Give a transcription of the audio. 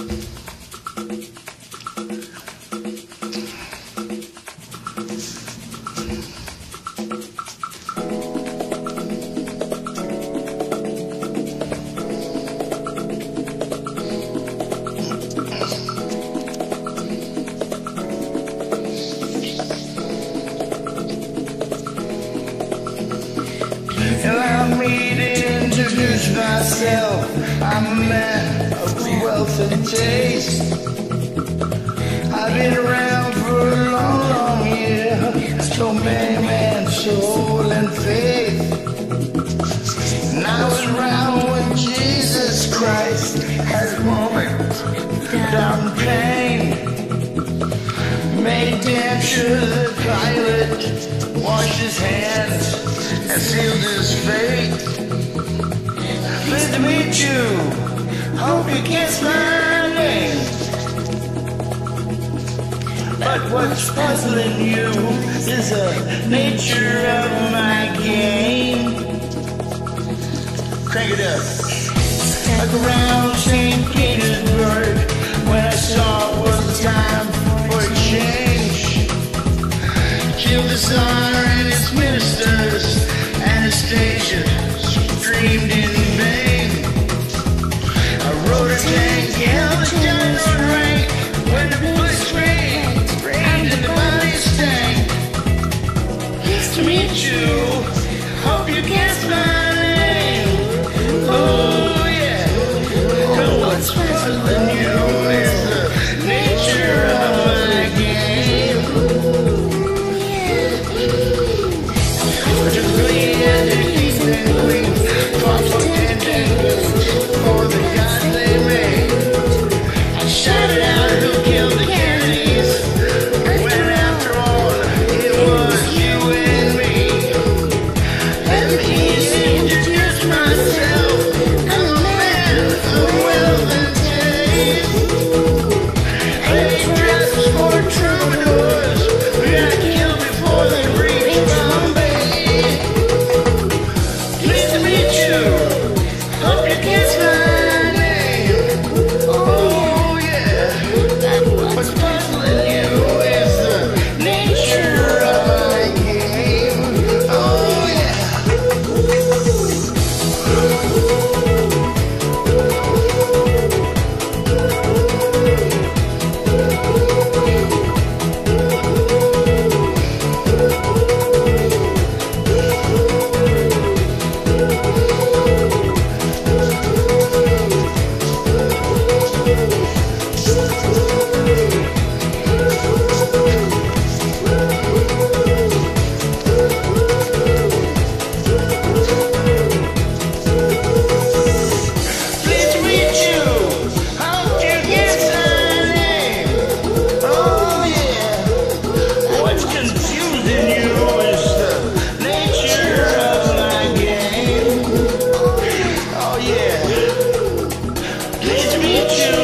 Allow me to introduce myself. I'm a man of wealth and taste. I've been around for a long, long year. So many man's soul and faith. And I was around when Jesus Christ had a moment down pain. Made damn sure that Pilate washed his hands and sealed his fate. Pleased to meet you. Hope you guess my name. But what's puzzling you is the nature of my game. Crank it up. Stuck around St. Petersburg when I saw it was time for a change. Killed the Tsar and his ministers. Anastasia screamed in vain. I rode a tank, held a gun rank when the bullets rained and the bodies stank. Pleased to meet you. Hope you guessed my name. Oh yeah. But what's puzzling you is the nature of my game. Just bleed and kings and queens, fought for 10 decades for the gods they made. I shouted out who killed the Kennedys, when after all it was you and me. Let me introduce myself. I'm a man of wealth and taste. Hey, dresses for troubadours, we got killed before they reached Bombay. Pleased to meet you. Hope you guess my name. Oh yeah. What's puzzling you is the nature of my game. Oh yeah. Pleased to meet you. Hope you guess my name. Oh yeah. What's confusing you is the nature of my game. Oh yeah. Pleased to meet you.